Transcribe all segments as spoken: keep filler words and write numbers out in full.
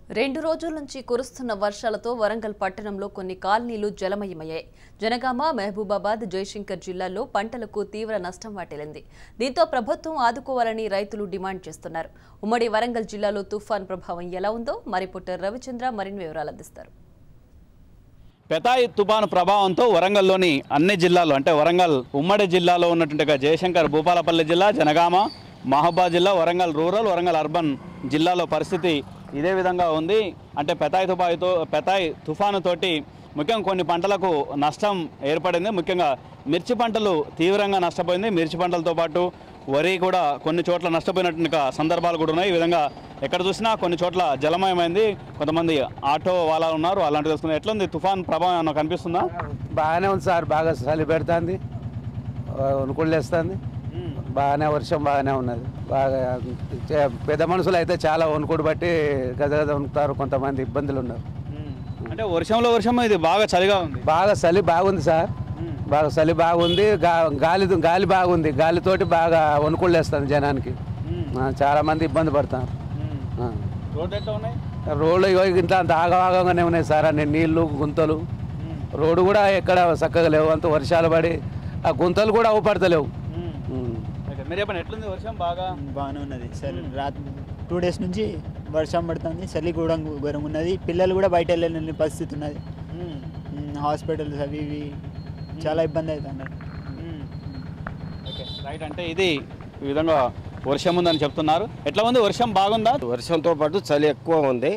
రెండు రోజుల నుంచి కురుస్తున్న వర్షాలతో వరంగల్ పట్టణంలో కొన్ని కాలనీలు జలమయమయ్యాయి. జనగామ, మహబూబాబాద్, జయశంకర్ జిల్లాల్లో పంటలకు తీవ్ర నష్టం వాటిల్లింది. దీంతో ప్రభుత్వం ఆదుకోవాలని రైతులు డిమాండ్ చేస్తున్నారు. ఉమ్మడి వరంగల్ జిల్లాలో తుఫాన్ ప్రభావం ఎలా ఉందో మా రిపోర్టర్ రవిచంద్ర మరిన్ని వివరాలు అందిస్తారు. పెథాయ్ తుఫాను ప్రభావంతో వరంగల్లోని అన్ని జిల్లాల్లో అంటే వరంగల్ ఉమ్మడి జిల్లాలో ఉన్నటువంటి జయశంకర్, భూపాలపల్లి జిల్లా, జనగామ, మహబూబాబాద్ జిల్లా, వరంగల్ రూరల్, వరంగల్ అర్బన్ జిల్లాలో పరిస్థితి ఇదే విధంగా ఉంది. అంటే పెథాయ్ తుఫానుతో పెథాయ్ తుఫాను తోటి ముఖ్యంగా కొన్ని పంటలకు నష్టం ఏర్పడింది. ముఖ్యంగా మిర్చి పంటలు తీవ్రంగా నష్టపోయింది. మిర్చి పంటలతో పాటు వరి కూడా కొన్ని చోట్ల నష్టపోయినట్టు సందర్భాలు కూడా ఉన్నాయి. ఈ విధంగా ఎక్కడ చూసినా కొన్ని చోట్ల జలమయమైంది. కొంతమంది ఆటో వాళ్ళు ఉన్నారు. అలాంటి తెలుసుకున్నారు. ఎట్లుంది తుఫాన్ ప్రభావం ఏమన్నా కనిపిస్తుందా? బాగానే ఉంది సార్. బాగా చలి పెడుతుంది, వణుకుళ్ళేస్తుంది. బాగానే వర్షం బాగానే ఉన్నది. బాగా పెద్ద మనుషులు అయితే చాలా వణుకుడు బట్టి గద గద వణుకుతారు. కొంతమంది ఇబ్బందులు ఉన్నారు. అంటే వర్షంలో వర్షం ఇది బాగా చలిగా ఉంది. బాగా చలి బాగుంది సార్. బాగా చలి బాగుంది. గాలి గాలి బాగుంది. గాలితోటి బాగా వణుకుళ్ళు వేస్తుంది జనానికి. చాలా మంది ఇబ్బంది పడతారు. రోడ్లు ఇంట్లో అంత ఆగవాగంగానే ఉన్నాయి సార్. అన్ని నీళ్లు, గుంతలు. రోడ్డు కూడా ఎక్కడ చక్కగా లేవు. అంత వర్షాలు పడి ఆ గుంతలు కూడా అవపడతలేవు. ఎట్లుంది వర్షం? బాగా బాగానే ఉన్నది సార్. రాత్రి టూ డేస్ నుంచి వర్షం పడుతుంది. చలి కూడా ఘోరంగా ఉన్నది. పిల్లలు కూడా బయట వెళ్ళలేని పరిస్థితి ఉన్నది. హాస్పిటల్స్ అవి ఇవి చాలా ఇబ్బంది అవుతుంది. రైట్. అంటే ఇది ఈ విధంగా వర్షం ఉందని చెప్తున్నారు. ఎట్లా ఉంది వర్షం? బాగుందా? వర్షంతో పాటు చలి ఎక్కువ ఉంది.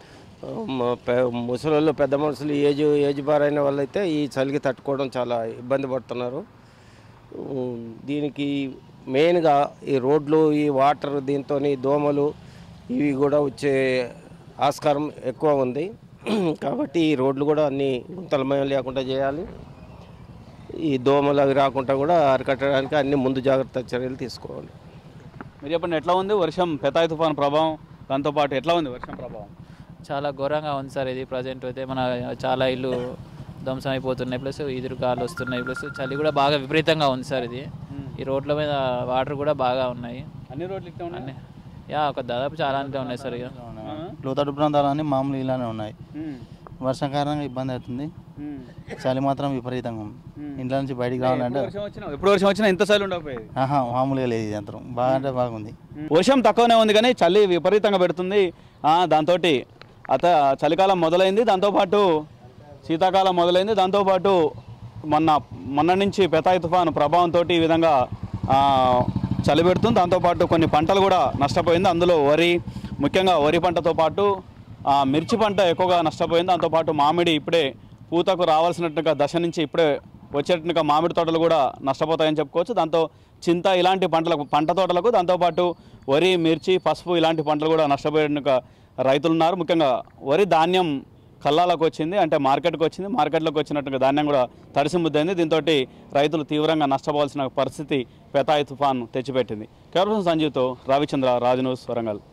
ముసలి పెద్ద మనుషులు ఏజ్ ఏజ్ బార్ అయిన వాళ్ళైతే ఈ చలికి తట్టుకోవడం చాలా ఇబ్బంది పడుతున్నారు. దీనికి మెయిన్గా ఈ రోడ్లు, ఈ వాటర్, దీంతో దోమలు ఇవి కూడా వచ్చే ఆస్కారం ఎక్కువ ఉంది. కాబట్టి ఈ రోడ్లు కూడా అన్ని గుంతలమయం లేకుండా చేయాలి. ఈ దోమలు అవి రాకుండా కూడా అరికట్టడానికి అన్ని ముందు జాగ్రత్త చర్యలు తీసుకోవాలి. మీరు చెప్పండి, ఎట్లా ఉంది వర్షం? పెథాయ్ తుఫాన్ ప్రభావం దాంతోపాటు ఎట్లా ఉంది వర్షం ప్రభావం? చాలా ఘోరంగా ఉంది సార్. ఇది ప్రజెంట్ అయితే మన చాలా ఇల్లు ధ్వంసం అయిపోతున్నాయి. ప్లస్ ఎదురు గాలు వస్తున్నాయి. ప్లస్ చలి కూడా బాగా విపరీతంగా ఉంది సార్. ఇది ఈ రోడ్ల మీద వాటర్ కూడా బాగా ఉన్నాయి. అన్ని రోడ్లు అన్ని యా ఒక దాదాపు చాలా అంతే ఉన్నాయి సార్. ఇక లోతట్టు ప్రాంతాలన్నీ మామూలు ఇలానే ఉన్నాయి. వర్షం కారణంగా ఇబ్బంది అవుతుంది. చలి మాత్రం విపరీతంగా ఉంది. ఇంట్లో నుంచి బయటికి రావాలంటే ఎప్పుడు వర్షం వచ్చినా ఇంత చలి ఉండకపోయేది. ఆహా, మామూలుగా లేదు. ఇది యంత్రం బాగా అంటే బాగుంది. వర్షం తక్కువనే ఉంది కానీ చలి విపరీతంగా పెడుతుంది. దాంతో అత చలికాలం మొదలైంది. దాంతోపాటు శీతాకాలం మొదలైంది. దాంతోపాటు మొన్న మొన్న నుంచి పెథాయ్ తుఫాను ప్రభావంతో ఈ విధంగా చలి పెడుతుంది. దాంతోపాటు కొన్ని పంటలు కూడా నష్టపోయింది. అందులో వరి, ముఖ్యంగా వరి పంటతో పాటు మిర్చి పంట ఎక్కువగా నష్టపోయింది. దాంతోపాటు మామిడి ఇప్పుడే పూతకు రావాల్సినట్టుగా దశ నుంచి ఇప్పుడే వచ్చేట్టుగా మామిడి తోటలు కూడా నష్టపోతాయని చెప్పుకోవచ్చు. దాంతో చింత ఇలాంటి పంటలకు పంట తోటలకు దాంతోపాటు వరి, మిర్చి, పసుపు ఇలాంటి పంటలు కూడా నష్టపోయేట్టుగా రైతులు ఉన్నారు. ముఖ్యంగా వరి ధాన్యం కల్లాలకు వచ్చింది, అంటే మార్కెట్కి వచ్చింది. మార్కెట్లోకి వచ్చినట్టుగా ధాన్యం కూడా తడిసి ముద్దైంది. దీంతో రైతులు తీవ్రంగా నష్టపోవాల్సిన పరిస్థితి పెథాయ్ తుఫాన్ తెచ్చిపెట్టింది. కేవలం సంజీవ్తో రవిచంద్ర, రాజ్ న్యూస్, వరంగల్.